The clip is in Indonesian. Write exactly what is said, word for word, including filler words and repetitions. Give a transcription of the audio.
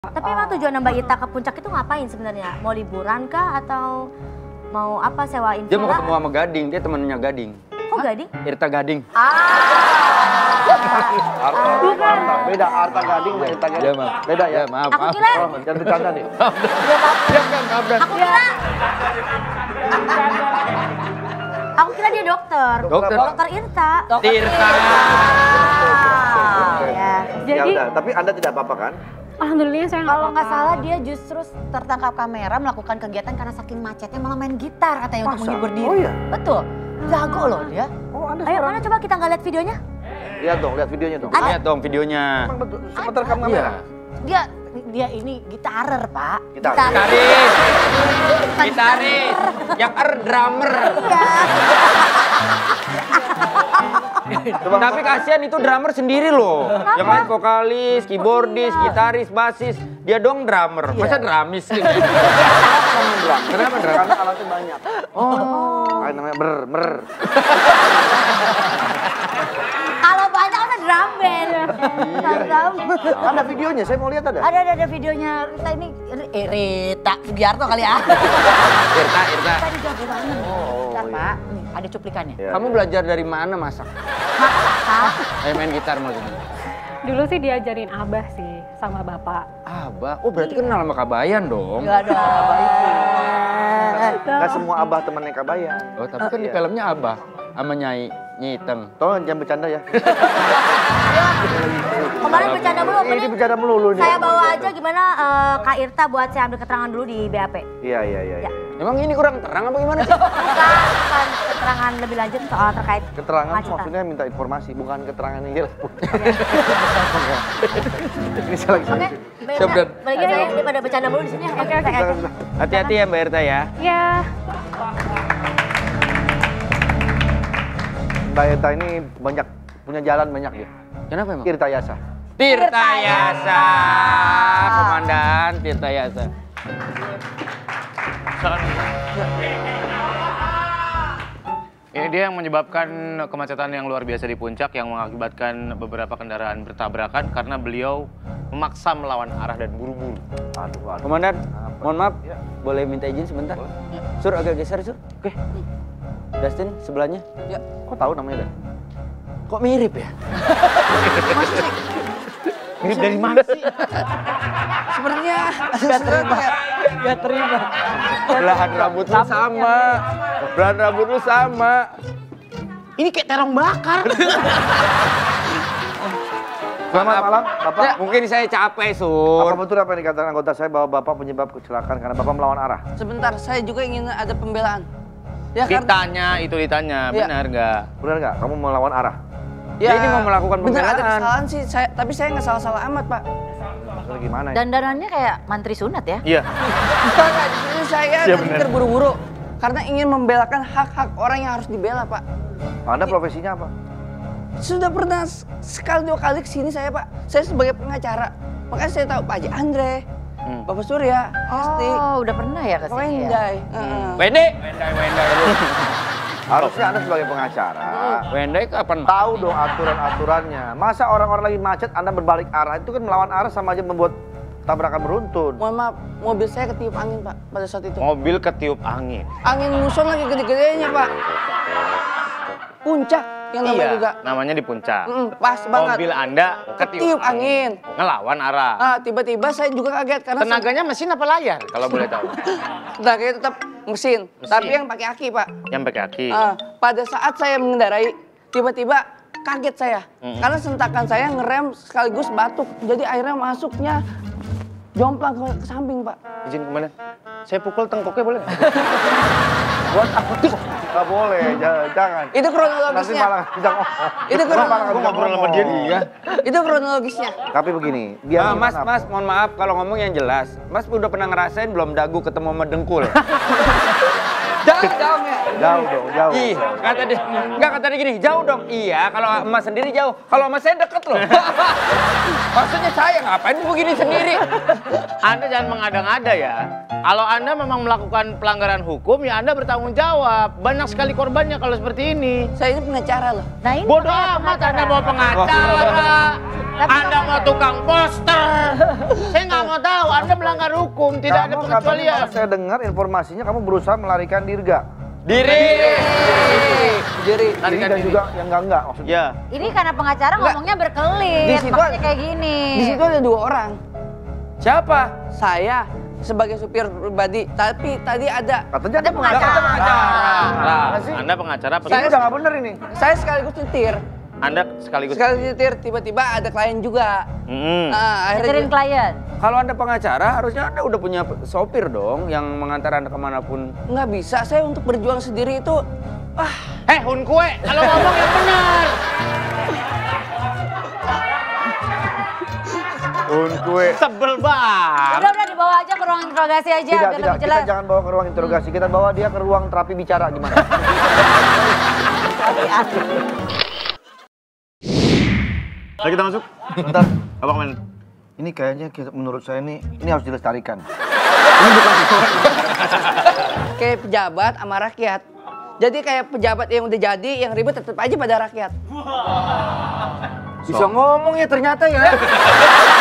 Tapi emang tujuan Mbak Ita ke puncak itu ngapain sebenarnya? Mau liburan kah atau mau apa sewain Dia mau villa? ketemu sama Gading, dia temennya Gading. Kok Gading? Irta Gading. Ah. Arta, Bukan. Arta. Beda Arta Gading sama Irta Gading. Ya, maaf. Beda ya. Ya, maaf, Aku maaf. kira, Oh, jangan bercanda nih. Ya kan, maaf dan. aku kira, aku kira dia dokter. Dokter. Dokter Irta. Tirta. Ya. Ya Jadi udah, tapi Anda tidak apa-apa kan? alhamdulillah saya nggak Kalau nggak apa-apa. salah dia justru tertangkap kamera melakukan kegiatan karena saking macetnya malah main gitar katanya untuk Masa? menghibur diri. Oh iya? Betul. Jago loh dia. Oh, Anda Ayo, sekarang. mana coba kita nggak lihat videonya? Lihat dong, lihat videonya dong. Ada. Lihat dong videonya. Emang betul, sempat rekam Iya. kamera? Dia dia ini gitarer, Pak. Gitar. Gitaris. Gitaris. Yang er drummer. Coba, Tapi kasihan itu drummer sendiri loh. Yang lain vokalis, keyboardis, gitaris, basis. Dia dong drummer. Masa dramis gitu? Kenapa drum? Kenapa drum? Karena alatnya banyak. Oh. Kayak namanya ber, mer. Kalau banyak udah drum band. Drum. Ada videonya, saya mau lihat ada. Ada ada, ada videonya Rita ini eh Rita Sugiarto kali ya. Irta, Irta. Tadi jago banget. Bentar, Pak. Nih, ada cuplikannya. Ya. Kamu belajar dari mana masak? Masak. Eh, main gitar maksudnya. Dulu sih diajarin abah sih sama bapak. Abah, oh berarti kenal sama Kabayan dong. Enggak ada. Nggak semua abah temannya Kabayan. Oh, tapi kan di Iya. filmnya Abah sama Nyai Nyiteng. Tolong jangan bercanda ya. Kemarin bercanda mulu, Ini mending bercanda melulu nih. saya bawa aja gimana eh, Kak Irta buat saya ambil keterangan dulu di B A P. Iya, iya, iya. Ya. iya. Emang ini kurang terang apa gimana sih? Bukan, bukan keterangan lebih lanjut soal terkait Keterangan kemacetan. maksudnya minta informasi, bukan keterangan yang jelas. Ini saya lagi Oke, serius. Mbak Siap, Irta, Dan. balik aja ya, daripada bercanda mulu di sini. Oke, oke, oke. Hati-hati ya Mbak Irta ya. Ya, Mbak Eta ini banyak punya jalan banyak ya. Kenapa emang? Irta Yasa. Tirta Yasa, Komandan Tirta Yasa. Ini dia yang menyebabkan kemacetan yang luar biasa di puncak yang mengakibatkan beberapa kendaraan bertabrakan karena beliau memaksa melawan arah dan buru-buru. Aduh, aduh. Komandan, mohon maaf, Ya. boleh minta izin sebentar? Sur, agak geser, Sur. Oke. Dustin, sebelahnya. Ya, kok tahu namanya dah? Kok mirip ya? Mirip dari mana sih? Sebenarnya gak terima. Gak terima. Belahan rambut lu sama. Belahan rambut lu sama. Ini kayak terong bakar. Selamat malam, Bapak. Ya, mungkin saya capek, Apa Sur. betul apa yang dikatakan anggota saya bahwa Bapak penyebab kecelakaan karena Bapak melawan arah? Sebentar, saya juga ingin ada pembelaan. Ya kan? Ditanya, itu ditanya, Iya. benar nggak? Benar nggak? Kamu melawan arah? Dia ini mau melakukan benar ada pembelaan. kesalahan sih, saya, tapi saya nggak salah-salah amat, Pak. Maksudnya gimana ya? Dandanannya kayak mantri sunat ya. Iya. Bukan, Pak. Jadi saya Iya, tadi benar. terburu-buru karena ingin membelakan hak-hak orang yang harus dibela, Pak. Anda profesinya apa? Sudah pernah s- sekali dua kali kesini saya, Pak. Saya sebagai pengacara. Makanya saya tahu Pak Haji Andre, Hmm. Bapak Surya, pasti. Oh, udah pernah ya ke Pak sini ya? Wendai. Heeh. Wendai, Wendai, Wendai. Harusnya Anda sebagai pengacara Wendai kapan? tahu dong aturan-aturannya. Masa orang-orang lagi macet Anda berbalik arah itu kan melawan arah sama aja membuat tabrakan beruntun. Mohon maaf, mobil saya ketiup angin, Pak, pada saat itu. Mobil ketiup angin. Angin muson lagi gede-gedenya, Pak. Puncak yang namanya Iya, juga. namanya di puncak. Mm, pas banget. Mobil Anda Ketiup angin. Ngelawan arah. Ah, tiba-tiba saya juga kaget karena Tenaganya mesin apa layar kalau boleh tahu? tenaganya tetap mesin, Mesin. tapi yang pakai aki, Pak. Yang pakai kaki. Ah, pada saat saya mengendarai, tiba-tiba kaget saya. Mm-mm. Karena sentakan saya ngerem sekaligus batuk. Jadi airnya masuknya jomplang ke, ke samping, Pak. Izin komandan. Saya pukul tengkoknya boleh nggak? Buat apa? Nggak boleh, jangan. jangan. Itu Nanti kronologisnya. malah tidak Itu Kenapa kronologisnya. nggak ngobrol sama dia dia? Itu kronologisnya. Tapi begini, biar Ah, mas, gimana? mas, mohon maaf kalau ngomong yang jelas. Mas udah pernah ngerasain belum dagu ketemu sama dengkul? Jauh, jauh ya. Jauh dong, jauh. Ih, kata dia, enggak kata dia gini, jauh dong. Iya, kalau emas sendiri jauh. Kalau emas saya deket loh. Maksudnya saya ngapain begini sendiri? Anda jangan mengada-ngada ya. Kalau Anda memang melakukan pelanggaran hukum, ya Anda bertanggung jawab. Banyak sekali korbannya kalau seperti ini. Saya ini pengacara loh. Nah ini Bodoh makanya amat pengacara. Anda mau pengacara. Anda mau tukang poster. Saya nggak mau tahu. Anda melanggar hukum. Tidak ada Kamu katanya pengecualian. malah saya dengar informasinya kamu berusaha melarikan Dirga. Diri. Jadi Larikan dan diri. juga yang enggak-enggak maksudnya. Ya. Ini karena pengacara Enggak. ngomongnya berkelit, Di situ- makanya kayak gini. di situ ada dua orang. Siapa? Saya sebagai supir pribadi, tapi tadi ada Katanya Ada pengacara. Lah, Mana sih? Anda pengacara apa? Ini udah nggak bener ini. saya sekaligus nyetir. Anda sekaligus. Sekaligus nyetir, tiba-tiba ada klien juga. Mm-mm. Nah, Nyetirin akhirnya klien. Kalau Anda pengacara, harusnya Anda udah punya sopir dong yang mengantar Anda kemanapun. nggak bisa. Saya untuk berjuang sendiri itu, wah, Eh, Hun Kue, kalau ngomong yang benar. Un kue. Sebel banget. Udah udah dibawa aja ke ruang interogasi aja Tidak, biar tidak. lebih Kita jelas. jangan bawa ke ruang interogasi. Kita bawa dia ke ruang terapi bicara gimana? Ayo kita masuk. Bentar. Apa kemarin? Ini kayaknya kita- menurut saya ini ini harus dilestarikan. kayak pejabat sama rakyat. Jadi kayak pejabat yang udah jadi, yang ribet tetap aja pada rakyat. Bisa ngomong ya ternyata ya.